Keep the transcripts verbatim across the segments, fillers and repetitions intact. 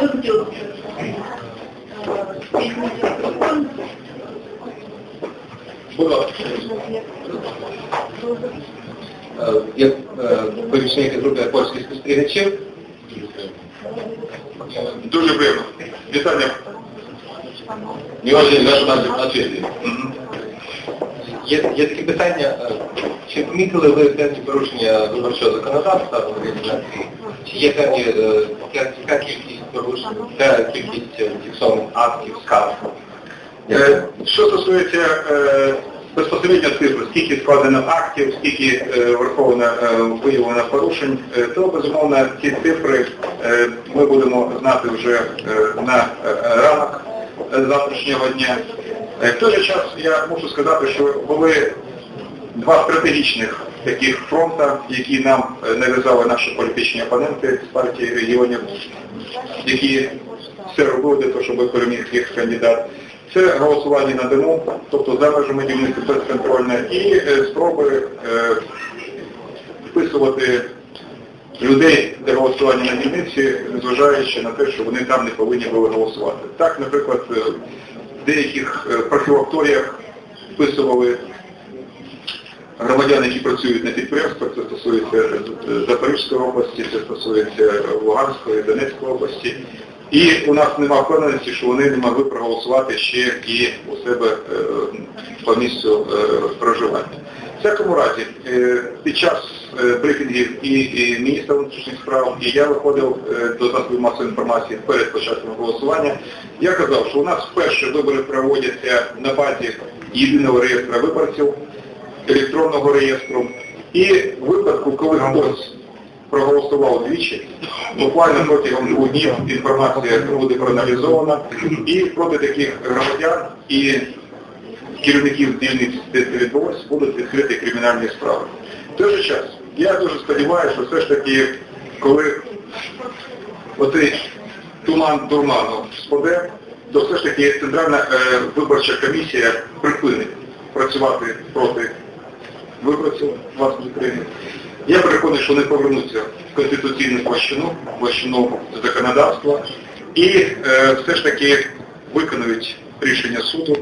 Я хотела бы Я помічник групи польських спостерігачів. Дуже приємно. Вітання. Не дуже на честі. Є, є таке питання, чи помітили ви певні порушення виборчого законодавства в організації? Чи є певні, яка кількість порушень, яка кількість фіксованих актів, скарг? Е, що стосується е, безпосередньо цифр, скільки складено актів, скільки е, враховано е, виявлено порушень, е, то, безумовно, ці цифри е, ми будемо знати вже е, на е, ранок е, завтрашнього дня. Е, в той же час я мушу сказати, що були два стратегічних таких фронта, які нам е, нав'язали наші політичні опоненти з партії регіонів, які все робили для того, щоб переміг їх кандидат. Це голосування на дому, тобто за межами дільниці безконтрольне, і е, спроби е, вписувати людей для голосування на дільниці, незважаючи на те, що вони там не повинні були голосувати. Так, наприклад, в деяких е, профілакторіях вписували громадян, які працюють на підприємствах, це стосується Запорізької області, це стосується Луганської, Донецької області. І у нас немає впевненості, що вони не могли проголосувати ще і у себе е, по місцю е, проживання. В всякому разі, е, під час е, брифінгів і, і міністра внутрішніх справ, і я виходив е, до засобів масової інформації перед початком голосування, я казав, що у нас вперше вибори проводяться на базі єдиного реєстру виборців, електронного реєстру, і в випадку, коли хтось проголосував двічі, буквально протягом двох днів інформація буде проаналізована, і проти таких громадян і керівників дільниць, де це відбулося, будуть відкриті кримінальні справи. В той же час, я дуже сподіваюся, що все ж таки, коли оцей туман дурману спаде, то все ж таки Центральна е, виборча комісія припинить працювати проти виборців власної країни. Я переконаний, що вони повернуться в конституційну площину, площину законодавства і е, все ж таки виконують рішення суду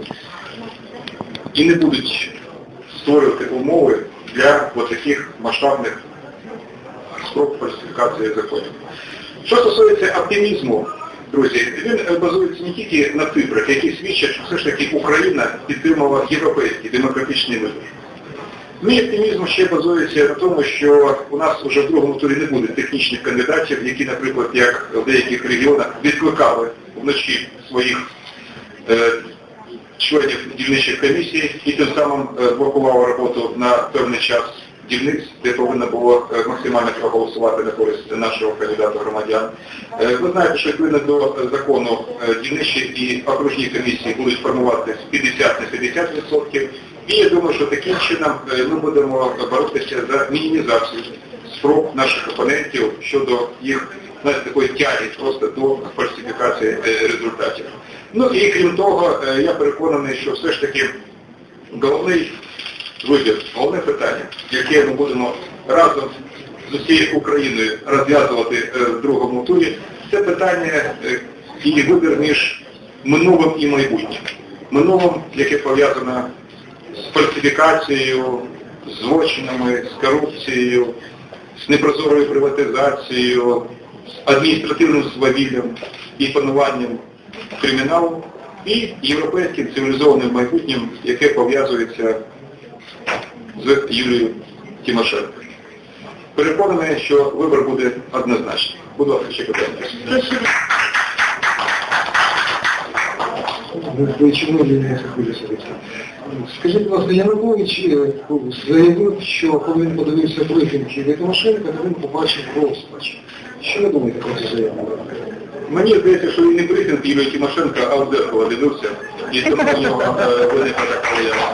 і не будуть створювати умови для ось таких масштабних спроб фальсифікації законів. Що стосується оптимізму, друзі, він базується не тільки на цифрах, які свідчать, що все ж таки Україна підтримала європейський демократичний вибір. Мій оптимізм ще базується на тому, що у нас вже в другому турі не буде технічних кандидатів, які, наприклад, як в деяких регіонах, відкликали вночі своїх е, членів дільничих комісій і тим самим е, блокували роботу на певний час дільниць, де повинно було е, максимально проголосувати на користь нашого кандидата громадян. Е, ви знаєте, що відповідно до закону е, дільничі і окружні комісії будуть формуватися п'ятдесят на п'ятдесят відсотків. І я думаю, що таким чином ми будемо боротися за мінімізацію спроб наших опонентів щодо їх, знаєте, такої тяги просто до фальсифікації результатів. Ну і крім того, я переконаний, що все ж таки головний вибір, головне питання, яке ми будемо разом з усією Україною розв'язувати в другому турі, це питання і вибір між минулим і майбутнім. Минулим, яке пов'язане з фальсифікацією, з злочинами, з корупцією, з непрозорою приватизацією, з адміністративним свавіллям і пануванням криміналу, і європейським цивілізованим майбутнім, яке пов'язується з Юлією Тимошенко. Переконаний, що вибір буде однозначний. Будь ласка, ще питання. Скажіть, будь ласка, Янукович заявив, що коли він подивився брифінг Юлії Тимошенко, то він побачив розпач. Що ви думаєте про цю заяву? Мені здається, що він не брифінг Юлії Тимошенко, а в дзеркало дивився, і тому у нього виникла така заява.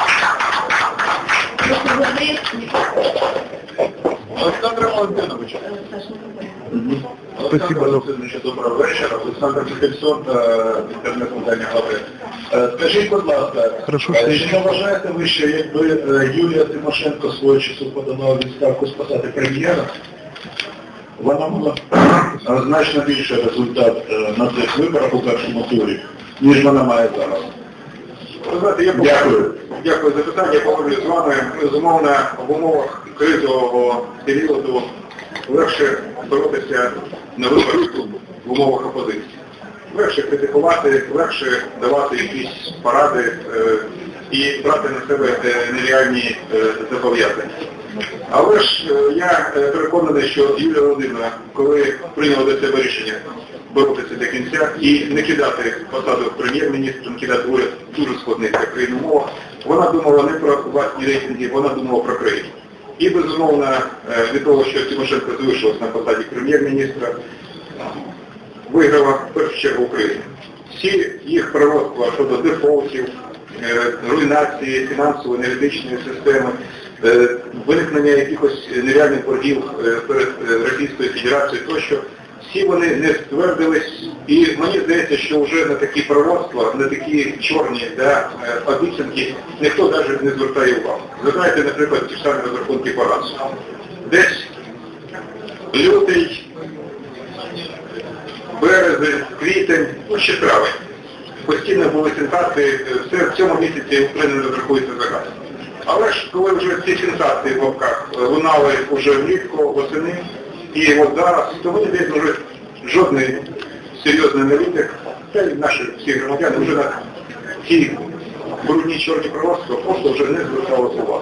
Олександр Валентинович. Олександр Валентинович, доброго вечора. Олександр Михельсон, інтернет-видання «Глави». Скажіть, будь ласка, чи не вважаєте ви, що якби Юлія Тимошенко свого часу подала відставку спасати прем'єра, Вона мала значно більший результат е, на цих виборах у першому турі, ніж вона має зараз. Ви знаєте, я Дякую. Дякую за питання, я погоджуюсь з вами. Безумовно, в умовах кризового періоду легше боротися на виборах в умовах опозиції. Легше критикувати, легше давати якісь поради е, і брати на себе е, нереальні е, зобов'язання. Але ж е, я е, переконаний, що Юлія Володимирівна, коли прийняла до себе рішення боротися до кінця і не кидати посаду прем'єр-міністра, не кидати уряд дуже складних для країни умовах, вона думала не про власні рейтинги, вона думала про країну. І, безумовно, е, від того, що Тимошенко залишилась на посаді прем'єр-міністра, виграла в першу чергу Україну. Всі їх пророцтва щодо дефолтів, руйнації фінансово-енергетичної системи, виникнення якихось нереальних боргів перед Російською Федерацією тощо, всі вони не ствердились, і мені здається, що вже на такі пророцтва, на такі чорні да, обіцянки ніхто навіть не звертає увагу. Ви знаєте, наприклад, ті ж самі розрахунки по газу. Десь лютий, березень, квітень, ну ще травень. Постійно були сенсації, все в цьому місяці Україна не розрахується за газ. Але ж коли вже ці сенсації в лапках лунали вже влітку, восени, і от зараз, то мені десь вже жодний серйозний аналітик, та й наші всі громадяни вже на ці брудні чорні пророцтва просто вже не зверталося увагу.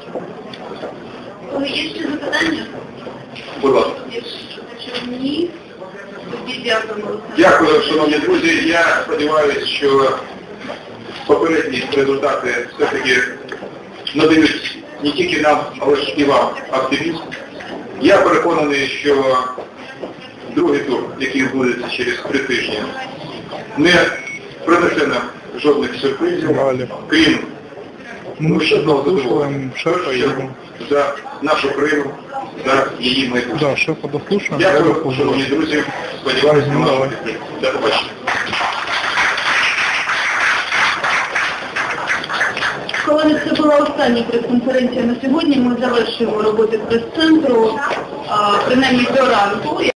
Є ще запитання? Будь ласка. Якщо ні, тоді дякуємо. Дякую, шановні друзі. Я сподіваюся, що попередні результати все-таки надають не тільки нам, але ж і вам оптимізм. Я переконаний, що другий тур, який відбудеться через три тижні, не принесе нам жодних сюрпризів, крім ну, одного задоволення. За нашу країну, за її майбутнє. Да, шефа дослушаем. Дякую, шановні друзі. Сподіваюся на вашу підтримку. До побачення. Колеги, це була остання прес-конференція на сьогодні. Ми завершуємо роботу прес-центру, а, принаймні до ранку.